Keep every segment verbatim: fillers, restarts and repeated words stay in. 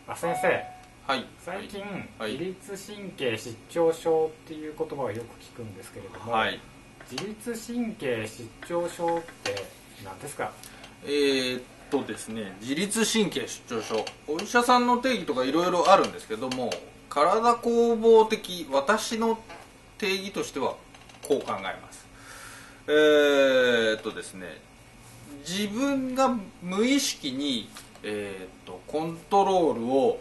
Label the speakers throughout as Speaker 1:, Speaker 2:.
Speaker 1: あ、先生、
Speaker 2: はい、
Speaker 1: 最近、
Speaker 2: はい、
Speaker 1: 自律神経失調症っていう言葉をよく聞くんですけれども、
Speaker 2: はい、
Speaker 1: 自律神経失調症って何ですか？
Speaker 2: えー、っとですね自律神経失調症、お医者さんの定義とかいろいろあるんですけども、体工房的、私の定義としてはこう考えます。えー、っとですね自分が無意識に、えー、っとコントロールを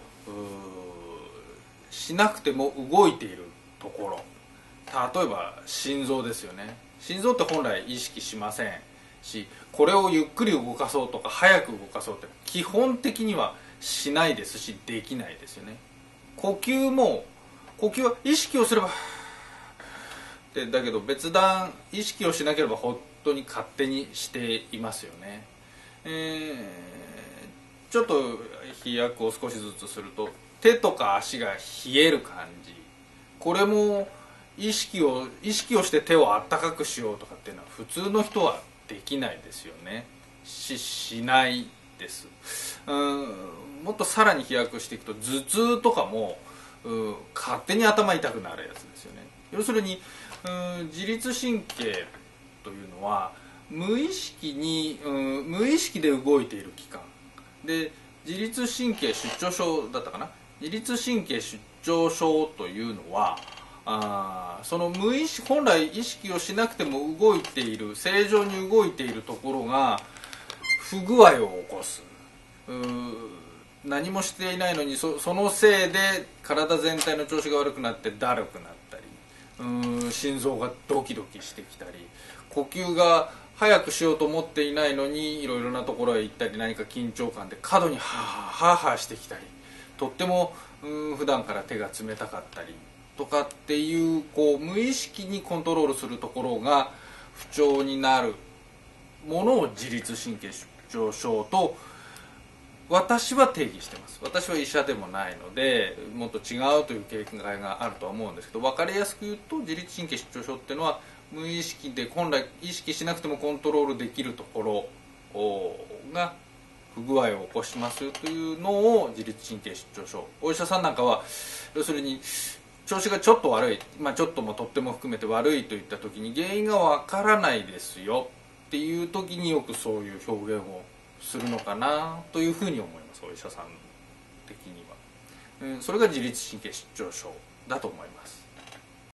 Speaker 2: しなくても動いているところ、例えば心臓ですよね。心臓って本来意識しませんし、これをゆっくり動かそうとか早く動かそうって基本的にはしないですし、できないですよね。呼吸も、呼吸は意識をすればで、だけど別段意識をしなければ本当に勝手にしていますよね。えー、ちょっと飛躍を少しずつすると、手とか足が冷える感じ、これも意識を意識をして手をあったかくしようとかっていうのは普通の人はできないですよね。ししないです。うん、もっとさらに飛躍していくと、頭痛とかもうん勝手に頭痛くなるやつですよね。要するにうん自律神経というのは無意識にうん無意識で動いている器官で、自律神経失調症だったかな。自律神経失調症というのは、あその無意識、本来意識をしなくても動いている、正常に動いているところが不具合を起こす。う何もしていないのに そ, そのせいで体全体の調子が悪くなってだるくなったり、うん心臓がドキドキしてきたり、呼吸が早くしようと思っていないのにいろいろなところへ行ったり、何か緊張感で過度にハーハーハーしてきたり、とってもうん普段から手が冷たかったりとかっていう、こう無意識にコントロールするところが不調になるものを自律神経失調症と私は定義してます。私は医者でもないのでもっと違うという経験があるとは思うんですけど、分かりやすく言うと自律神経失調症っていうのは無意識で本来意識しなくてもコントロールできるところが不具合を起こしますというのを自律神経失調症。お医者さんなんかは要するに調子がちょっと悪い、まあ、ちょっともとっても含めて悪いといった時に原因がわからないですよっていう時によくそういう表現をするのかなというふうに思います、お医者さん的には。それが自律神経失調症だと思います。